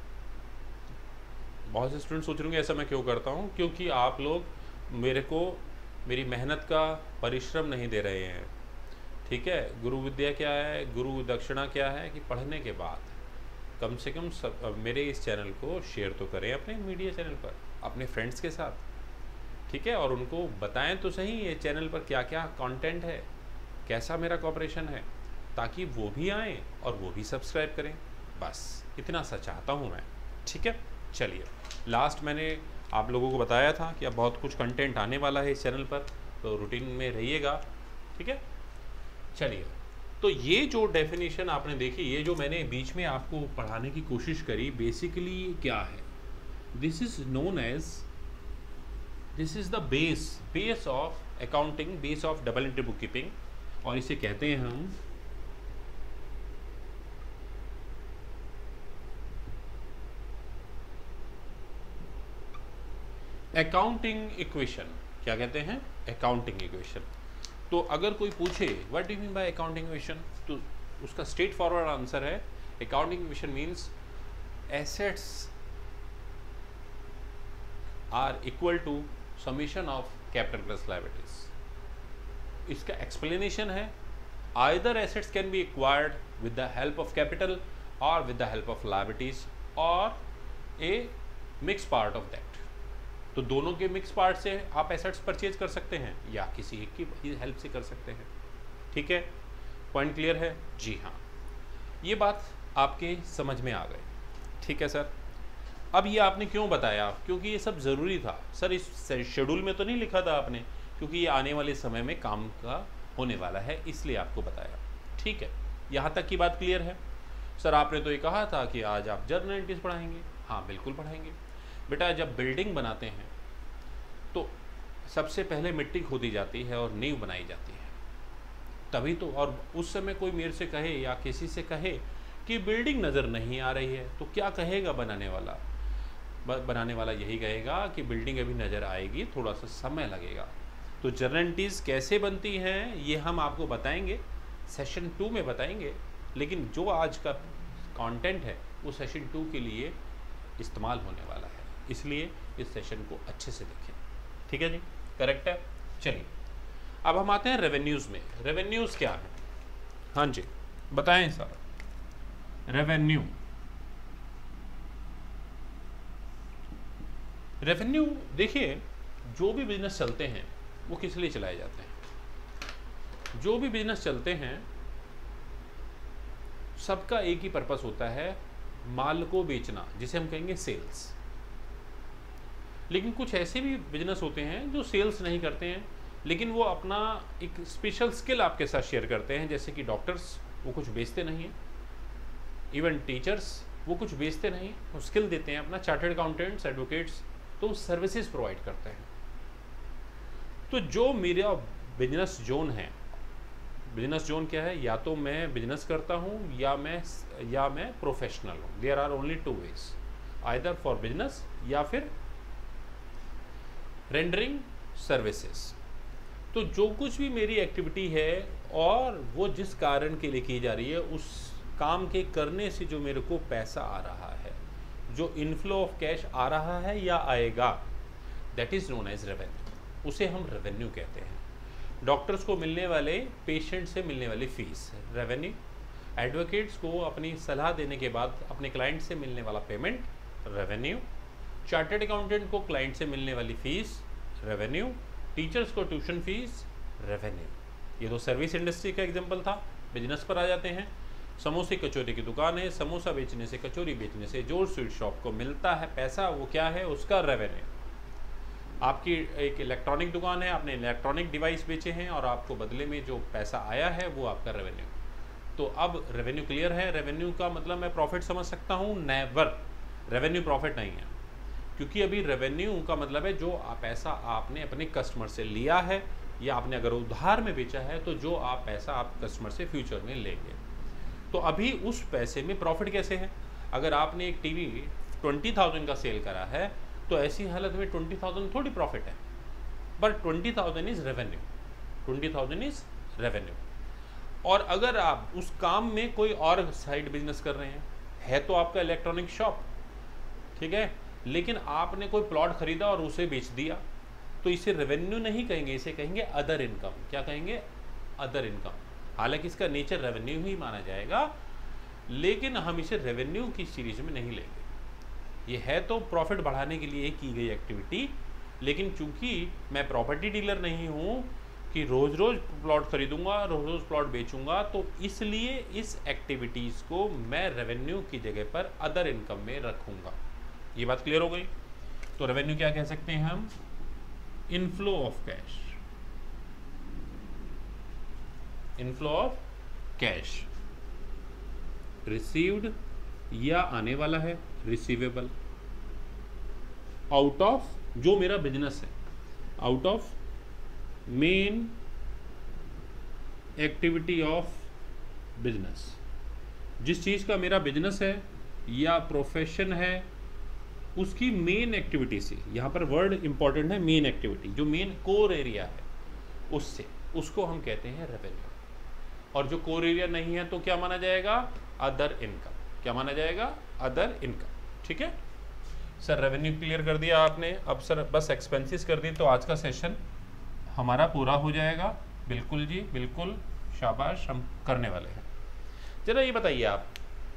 बहुत से स्टूडेंट सोच रहे होंगे ऐसा मैं क्यों करता हूँ, क्योंकि आप लोग मेरे को मेरी मेहनत का परिश्रम नहीं दे रहे हैं। ठीक है, गुरु विद्या क्या है, गुरु दक्षिणा क्या है कि पढ़ने के बाद कम से कम सब मेरे इस चैनल को शेयर तो करें अपने मीडिया चैनल पर अपने फ्रेंड्स के साथ। ठीक है, और उनको बताएं तो सही ये चैनल पर क्या क्या कंटेंट है, कैसा मेरा कॉपरेशन है, ताकि वो भी आएँ और वो भी सब्सक्राइब करें। बस इतना सा चाहता हूँ मैं। ठीक है, चलिए लास्ट मैंने आप लोगों को बताया था कि अब बहुत कुछ कंटेंट आने वाला है इस चैनल पर, तो रूटीन में रहिएगा। ठीक है, चलिए तो ये जो डेफिनेशन आपने देखी, ये जो मैंने बीच में आपको पढ़ाने की कोशिश करी, बेसिकली क्या है, this is known as this is the base base of accounting, base of double entry book keeping, और इसे कहते हैं हम अकाउंटिंग इक्वेशन। क्या कहते हैं? Accounting equation. तो अगर कोई पूछे what do you mean by accounting equation, तो उसका स्ट्रेट फॉरवर्ड आंसर है accounting equation means assets are equal to summation of capital plus liabilities. इसका एक्सप्लेनेशन है either assets can be acquired with the help of capital और with the help of liabilities और a mix part of that. तो दोनों के मिक्स पार्ट से आप एसेट्स परचेज कर सकते हैं या किसी एक की हेल्प से कर सकते हैं। ठीक है, पॉइंट क्लियर है? जी हाँ, ये बात आपके समझ में आ गई। ठीक है सर, अब ये आपने क्यों बताया? क्योंकि ये सब ज़रूरी था सर, इस शेड्यूल में तो नहीं लिखा था आपने, क्योंकि ये आने वाले समय में काम का होने वाला है, इसलिए आपको बताया। ठीक है, यहाँ तक की बात क्लियर है? सर आपने तो ये कहा था कि आज आप जर्नल एंट्रीज पढ़ाएंगे। हाँ बिल्कुल पढ़ाएंगे बेटा। जब बिल्डिंग बनाते हैं तो सबसे पहले मिट्टी खोदी जाती है और नींव बनाई जाती है, तभी तो। और उस समय कोई मेरे से कहे या किसी से कहे कि बिल्डिंग नज़र नहीं आ रही है, तो क्या कहेगा बनाने वाला? बनाने वाला यही कहेगा कि बिल्डिंग अभी नज़र आएगी, थोड़ा सा समय लगेगा। तो जर्नल एंट्रीज कैसे बनती हैं ये हम आपको बताएंगे, सेशन टू में बताएंगे, लेकिन जो आज का कंटेंट है वो सेशन टू के लिए इस्तेमाल होने वाला है, इसलिए इस सेशन को अच्छे से देखें। ठीक है जी, करेक्ट है? चलिए अब हम आते हैं रेवेन्यूज़ में। रेवेन्यूज़ क्या है? हाँ जी बताएं सर। रेवेन्यू रेवेन्यू देखिए, जो भी बिजनेस चलते हैं वो किस लिए चलाए जाते हैं? जो भी बिजनेस चलते हैं सबका एक ही पर्पस होता है, माल को बेचना, जिसे हम कहेंगे सेल्स। लेकिन कुछ ऐसे भी बिजनेस होते हैं जो सेल्स नहीं करते हैं, लेकिन वो अपना एक स्पेशल स्किल आपके साथ शेयर करते हैं। जैसे कि डॉक्टर्स, वो कुछ बेचते नहीं हैं, इवन टीचर्स वो कुछ बेचते नहीं, वो स्किल देते हैं अपना। चार्टर्ड अकाउंटेंट्स, एडवोकेट्स तो सर्विसेज प्रोवाइड करते हैं। तो जो मेरा बिजनेस जोन है, बिजनेस जोन क्या है? या तो मैं बिजनेस करता हूँ या मैं या मैं प्रोफेशनल हूँ। There are only two ways, either for business या फिर रेंडरिंग सर्विसेज। तो जो कुछ भी मेरी एक्टिविटी है और वो जिस कारण के लिए की जा रही है, उस काम के करने से जो मेरे को पैसा आ रहा है, जो इनफ्लो ऑफ कैश आ रहा है या आएगा, that is known as revenue. उसे हम रेवेन्यू कहते हैं। डॉक्टर्स को मिलने वाले, पेशेंट से मिलने वाली फीस रेवेन्यू। एडवोकेट्स को अपनी सलाह देने के बाद अपने क्लाइंट से मिलने वाला पेमेंट रेवेन्यू। चार्टर्ड अकाउंटेंट को क्लाइंट से मिलने वाली फीस रेवेन्यू। टीचर्स को ट्यूशन फीस रेवेन्यू। ये तो सर्विस इंडस्ट्री का एग्जांपल था। बिजनेस पर आ जाते हैं। समोसे कचौरी की दुकान है, समोसा बेचने से, कचौरी बेचने से जो स्वीट शॉप को मिलता है पैसा, वो क्या है? उसका रेवेन्यू। आपकी एक इलेक्ट्रॉनिक दुकान है, आपने इलेक्ट्रॉनिक डिवाइस बेचे हैं और आपको बदले में जो पैसा आया है वो आपका रेवेन्यू। तो अब रेवेन्यू क्लियर है? रेवेन्यू का मतलब मैं प्रॉफिट समझ सकता हूँ? नेवर, रेवेन्यू प्रॉफिट नहीं है, क्योंकि अभी रेवेन्यू का मतलब है जो पैसा आपने अपने कस्टमर से लिया है, या आपने अगर उधार में बेचा है तो जो आप पैसा आप कस्टमर से फ्यूचर में लेंगे। तो अभी उस पैसे में प्रॉफिट कैसे है? अगर आपने एक टीवी ट्वेंटी थाउजेंड का सेल करा है तो ऐसी हालत में ट्वेंटी थाउजेंड थोड़ी प्रॉफिट है, but twenty thousand is revenue, twenty thousand is revenue. और अगर आप उस काम में कोई और साइड बिजनेस कर रहे हैं, है तो आपका इलेक्ट्रॉनिक शॉप, ठीक है, लेकिन आपने कोई प्लॉट खरीदा और उसे बेच दिया, तो इसे रेवेन्यू नहीं कहेंगे, इसे कहेंगे अदर इनकम। क्या कहेंगे? Other income. हालांकि इसका नेचर रेवेन्यू ही माना जाएगा, लेकिन हम इसे रेवेन्यू की सीरीज में नहीं लेंगे। ये है तो प्रॉफिट बढ़ाने के लिए की गई एक्टिविटी, लेकिन चूंकि मैं प्रॉपर्टी डीलर नहीं हूँ कि रोज़ रोज़ प्लॉट खरीदूंगा, रोज़ रोज़ प्लॉट बेचूंगा, तो इसलिए इस एक्टिविटीज़ को मैं रेवेन्यू की जगह पर अदर इनकम में रखूंगा। ये बात क्लियर हो गई? तो रेवेन्यू क्या कह सकते हैं हम? Inflow of cash, inflow of cash, received या आने वाला है, रिसीवेबल, आउट ऑफ जो मेरा बिजनेस है, out of main activity of business. जिस चीज़ का मेरा बिजनेस है या प्रोफेशन है उसकी मेन एक्टिविटी से, यहाँ पर वर्ड इंपॉर्टेंट है मेन एक्टिविटी, जो मेन कोर एरिया है उससे, उसको हम कहते हैं रेवेन्यू। और जो कोर एरिया नहीं है तो क्या माना जाएगा? Other income. क्या माना जाएगा? Other income. ठीक है सर, रेवेन्यू क्लियर कर दिया आपने, अब सर बस एक्सपेंसेस कर दिए तो आज का सेशन हमारा पूरा हो जाएगा। बिल्कुल जी बिल्कुल, शाबाश, हम करने वाले हैं। जरा ये बताइए आप,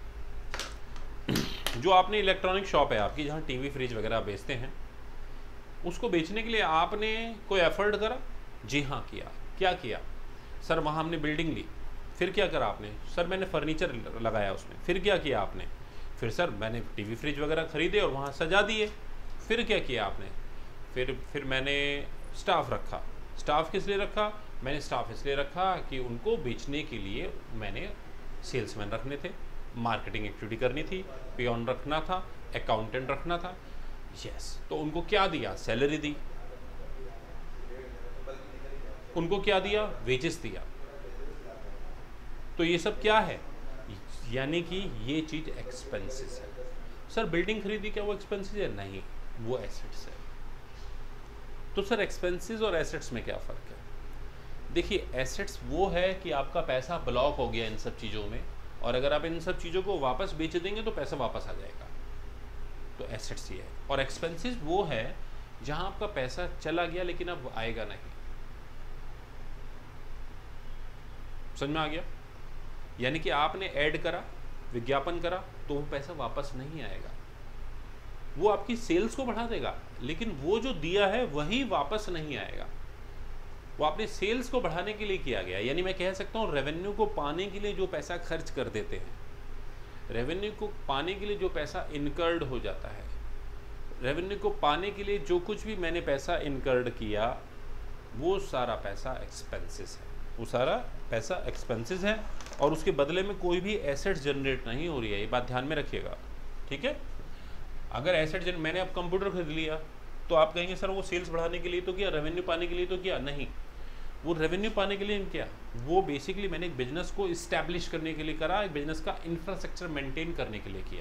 जो आपने इलेक्ट्रॉनिक शॉप है आपकी, जहाँ टीवी फ्रिज वगैरह बेचते हैं, उसको बेचने के लिए आपने कोई एफर्ट करा? जी हाँ किया। क्या किया सर? वहाँ हमने बिल्डिंग ली, फिर क्या करा आपने? सर मैंने फर्नीचर लगाया उसमें। फिर क्या किया आपने? फिर सर मैंने टीवी फ्रिज वगैरह खरीदे और वहाँ सजा दिए। फिर क्या किया आपने? फिर फिर मैंने स्टाफ रखा। स्टाफ किस लिए रखा? मैंने स्टाफ इसलिए रखा कि उनको बेचने के लिए मैंने सेल्समैन रखने थे, मार्केटिंग एक्टिविटी करनी थी, पियोन रखना था, अकाउंटेंट रखना था। यस, तो उनको क्या दिया? सैलरी दी। उनको क्या दिया? वेजेस दिया। तो ये सब क्या है? यानी कि ये चीज़ एक्सपेंसेस है। सर बिल्डिंग खरीदी, क्या वो एक्सपेंसेस है? नहीं, वो एसेट्स है। तो सर एक्सपेंसेस और एसेट्स में क्या फ़र्क है? देखिए, एसेट्स वो है कि आपका पैसा ब्लॉक हो गया इन सब चीज़ों में, और अगर आप इन सब चीज़ों को वापस बेच देंगे तो पैसा वापस आ जाएगा, तो एसेट्स ये है। और एक्सपेंसेस वो है जहां आपका पैसा चला गया लेकिन अब आएगा नहीं। समझ में आ गया? यानी कि आपने ऐड करा, विज्ञापन करा, तो वो पैसा वापस नहीं आएगा। वो आपकी सेल्स को बढ़ा देगा, लेकिन वो जो दिया है वही वापस नहीं आएगा। वो आपने सेल्स को बढ़ाने के लिए किया गया। यानी मैं कह सकता हूँ रेवेन्यू को पाने के लिए जो पैसा खर्च कर देते हैं, रेवेन्यू को पाने के लिए जो पैसा इनकर्ड हो जाता है, रेवेन्यू को पाने के लिए जो कुछ भी मैंने पैसा इनकर्ड किया, वो सारा पैसा एक्सपेंसेस है। वो सारा पैसा एक्सपेंसेस है, और उसके बदले में कोई भी एसेट जनरेट नहीं हो रही है। ये बात ध्यान में रखिएगा, ठीक है? अगर एसेट जन मैंने अब कंप्यूटर खरीद लिया तो आप कहेंगे सर वो सेल्स बढ़ाने के लिए तो किया, रेवेन्यू पाने के लिए तो किया? नहीं, वो रेवेन्यू पाने के लिए नहीं किया, वो बेसिकली मैंने एक बिजनेस को इस्टेब्लिश करने के लिए करा, एक बिजनेस का इंफ्रास्ट्रक्चर मेंटेन करने के लिए किया।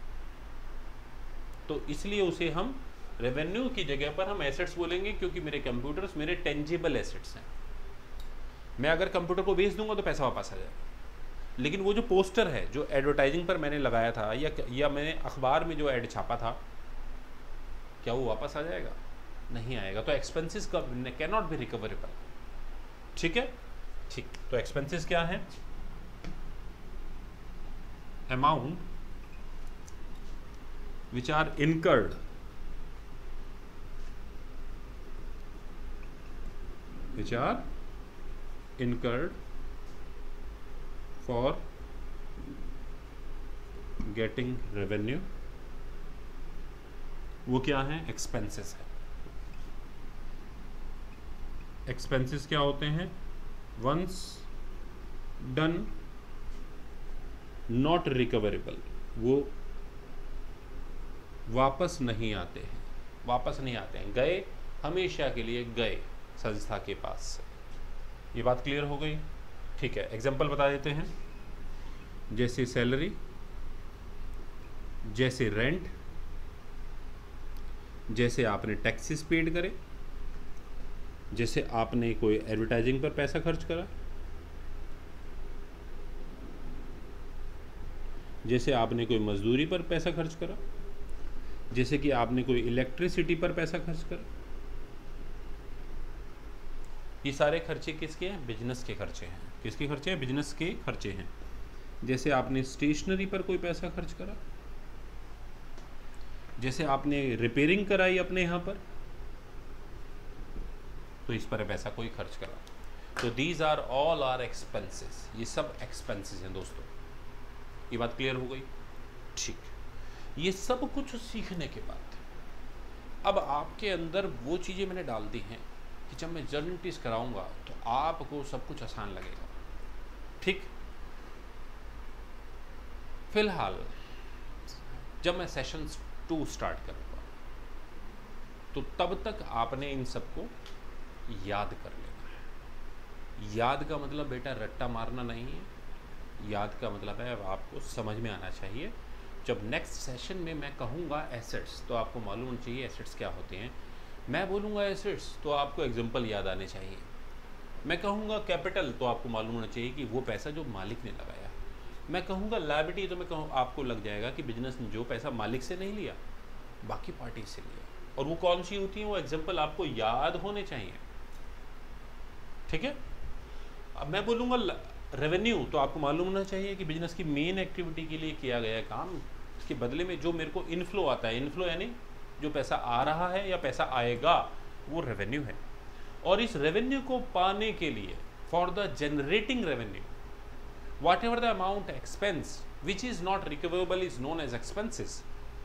तो इसलिए उसे हम रेवेन्यू की जगह पर हम एसेट्स बोलेंगे, क्योंकि मेरे कंप्यूटर्स मेरे टेंजिबल एसेट्स हैं। मैं अगर कंप्यूटर को बेच दूंगा तो पैसा वापस आ जाएगा, लेकिन वो जो पोस्टर है जो एडवर्टाइजिंग पर मैंने लगाया था, या या मैंने अखबार में जो ऐड छापा था, क्या वो वापस आ जाएगा? नहीं आएगा। तो एक्सपेंसेस का कैन नॉट बी रिकवरेबल। ठीक है, ठीक। तो एक्सपेंसेस क्या है? Amount which are incurred which are incurred for getting revenue. वो क्या है? एक्सपेंसेस है। एक्सपेंसेस क्या होते हैं? वंस डन नॉट रिकवरेबल, वो वापस नहीं आते हैं, वापस नहीं आते हैं, गए हमेशा के लिए गए संस्था के पास से। ये बात क्लियर हो गई? ठीक है, एग्जाम्पल बता देते हैं। जैसे सैलरी, जैसे रेंट, जैसे आपने टैक्सेस पेड करे, जैसे आपने कोई एडवर्टाइजिंग पर पैसा खर्च करा, जैसे आपने कोई मजदूरी पर पैसा खर्च करा, जैसे कि आपने कोई इलेक्ट्रिसिटी पर पैसा खर्च करा। ये सारे खर्चे किसके हैं? बिजनेस के खर्चे हैं। किसके खर्चे हैं? बिजनेस के खर्चे हैं। जैसे आपने स्टेशनरी पर कोई पैसा खर्च करा, जैसे आपने रिपेयरिंग कराई अपने यहाँ पर, तो इस पर पैसा कोई खर्च करा। तो these are all are expenses. ये सब एक्सपेंसेस हैं दोस्तों। ये बात क्लियर हो गई? ठीक। ये सब कुछ सीखने के बाद अब आपके अंदर वो चीज़ें मैंने डाल दी हैं कि जब मैं जर्नल एंट्रीज कराऊंगा तो आपको सब कुछ आसान लगेगा। ठीक। फिलहाल जब मैं सेशन टू स्टार्ट करूंगा तो तब तक आपने इन सबको याद कर लेना है। याद का मतलब बेटा रट्टा मारना नहीं है। याद का मतलब है आपको समझ में आना चाहिए। जब नेक्स्ट सेशन में मैं कहूँगा एसेट्स, तो आपको मालूम होना चाहिए एसेट्स क्या होते हैं। मैं बोलूँगा एसेट्स तो आपको एग्जांपल याद आने चाहिए। मैं कहूँगा कैपिटल तो आपको मालूम होना चाहिए कि वो पैसा जो मालिक ने लगाया। मैं कहूँगा लायबिलिटी तो मैं कहूँ आपको लग जाएगा कि बिजनेस ने जो पैसा मालिक से नहीं लिया, बाकी पार्टी से लिया। और वो कौन सी होती है, वो एग्जाम्पल आपको याद होने चाहिए। ठीक है। अब मैं बोलूँगा रेवेन्यू तो आपको मालूम होना चाहिए कि बिजनेस की मेन एक्टिविटी के लिए किया गया काम, इसके बदले में जो मेरे को इनफ्लो आता है, इनफ्लो यानी जो पैसा आ रहा है या पैसा आएगा, वो रेवेन्यू है। और इस रेवेन्यू को पाने के लिए for the generating revenue whatever the amount expense which is not recoverable is known as expenses.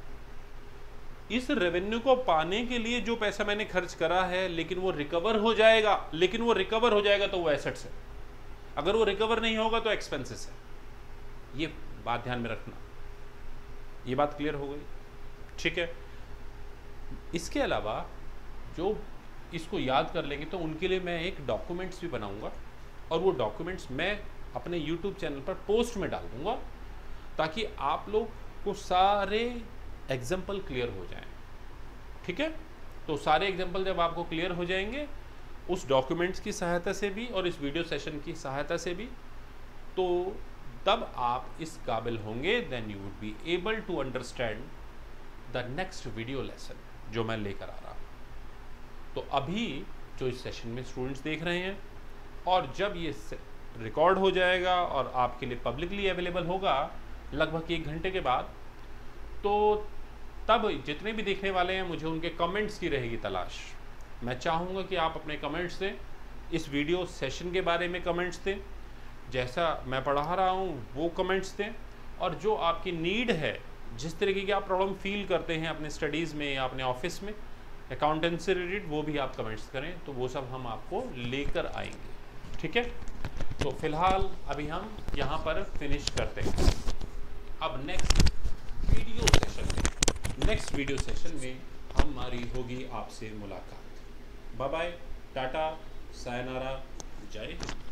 इस रेवेन्यू को पाने के लिए जो पैसा मैंने खर्च करा है लेकिन वो रिकवर हो जाएगा, लेकिन वो रिकवर हो जाएगा तो वो एसेट्स है। अगर वो रिकवर नहीं होगा तो एक्सपेंसेस है। ये बात ध्यान में रखना। ये बात क्लियर हो गई? ठीक है। इसके अलावा जो इसको याद कर लेंगे तो उनके लिए मैं एक डॉक्यूमेंट्स भी बनाऊंगा और वो डॉक्यूमेंट्स मैं अपने यूट्यूब चैनल पर पोस्ट में डाल दूंगा ताकि आप लोग को सारे एग्जाम्पल क्लियर हो जाएं। ठीक है। तो सारे एग्जाम्पल जब आपको क्लियर हो जाएंगे उस डॉक्यूमेंट्स की सहायता से भी और इस वीडियो सेशन की सहायता से भी, तो तब आप इस काबिल होंगे, then you would be able to understand the next video lesson जो मैं लेकर आ रहा हूँ। तो अभी जो इस सेशन में स्टूडेंट्स देख रहे हैं और जब ये रिकॉर्ड हो जाएगा और आपके लिए पब्लिकली अवेलेबल होगा लगभग एक घंटे के बाद, तो तब जितने भी देखने वाले हैं मुझे उनके कमेंट्स की रहेगी तलाश। मैं चाहूँगा कि आप अपने कमेंट्स दें, इस वीडियो सेशन के बारे में कमेंट्स दें, जैसा मैं पढ़ा रहा हूँ वो कमेंट्स दें, और जो आपकी नीड है, जिस तरीके की आप प्रॉब्लम फील करते हैं अपने स्टडीज़ में या अपने ऑफिस में अकाउंटेंसी रिलेटेड, वो भी आप कमेंट्स करें, तो वो सब हम आपको लेकर आएंगे। ठीक है। तो फिलहाल अभी हम यहाँ पर फिनिश करते हैं। अब नेक्स्ट वीडियो सेशन में नेक्स्ट वीडियो सेशन में हमारी होगी आपसे मुलाकात। बाय बाय, टाटा, सायनारा, जय हिंद।